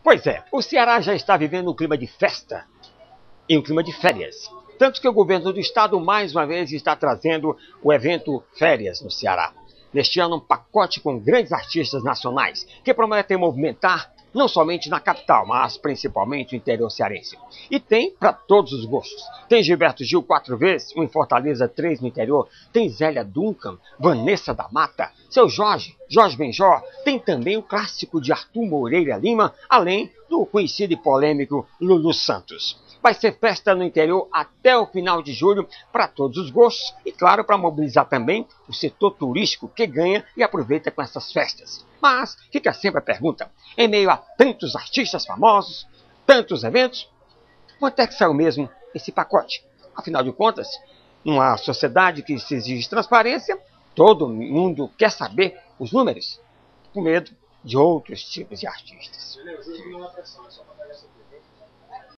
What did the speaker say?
Pois é, o Ceará já está vivendo um clima de festa e um clima de férias. Tanto que o governo do estado, mais uma vez, está trazendo o evento Férias no Ceará. Neste ano, um pacote com grandes artistas nacionais, que prometem movimentar não somente na capital, mas principalmente no interior cearense. E tem para todos os gostos. Tem Gilberto Gil 4 vezes, um em Fortaleza, 3 no interior. Tem Zélia Duncan, Vanessa da Mata, Seu Jorge, Jorge Benjor. Tem também o clássico de Arthur Moreira Lima, além do conhecido e polêmico Lulu Santos. Vai ser festa no interior até o final de julho para todos os gostos e, claro, para mobilizar também o setor turístico que ganha e aproveita com essas festas. Mas fica sempre a pergunta, em meio a tantos artistas famosos, tantos eventos, quanto é que saiu mesmo esse pacote? Afinal de contas, numa sociedade que se exige transparência, todo mundo quer saber os números, com medo de outros tipos de artistas.